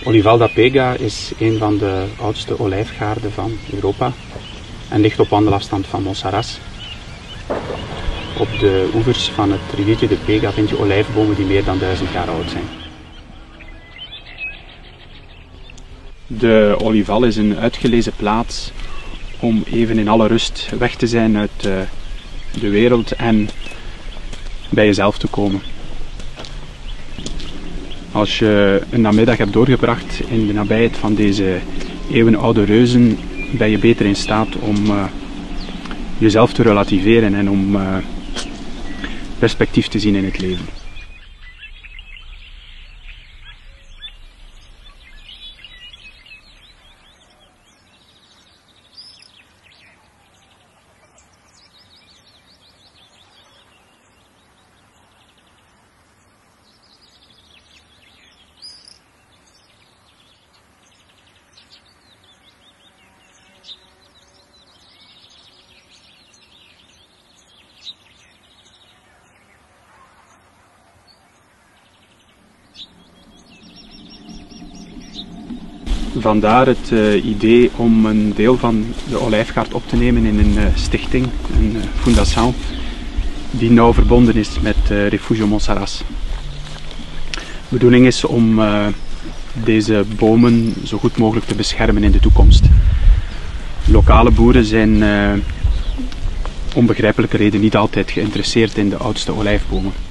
Olival da Pega is een van de oudste olijfgaarden van Europa en ligt op wandelafstand van Monsaraz. Op de oevers van het riviertje de Pega vind je olijfbomen die meer dan 1000 jaar oud zijn. De Olival is een uitgelezen plaats om even in alle rust weg te zijn uit de wereld en bij jezelf te komen. Als je een namiddag hebt doorgebracht in de nabijheid van deze eeuwenoude reuzen, ben je beter in staat om jezelf te relativeren en om perspectief te zien in het leven. Vandaar het idee om een deel van de olijfgaard op te nemen in een stichting, een fundação, die nauw verbonden is met Refugio Monsaraz. De bedoeling is om deze bomen zo goed mogelijk te beschermen in de toekomst. Lokale boeren zijn onbegrijpelijke reden niet altijd geïnteresseerd in de oudste olijfbomen.